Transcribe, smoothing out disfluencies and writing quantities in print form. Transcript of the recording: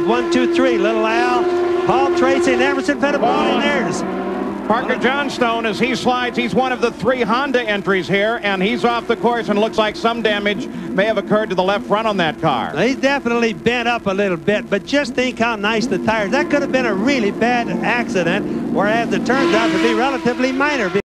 1, 2, 3. Little Al, Paul Tracy, and Emerson Fittipaldi, and there's Parker Johnstone, as he slides, he's one of the 3 Honda entries here, and he's off the course, and looks like some damage may have occurred to the left front on that car. He's definitely bent up a little bit, but just think how nice the tires. That could have been a really bad accident, whereas it turns out to be relatively minor.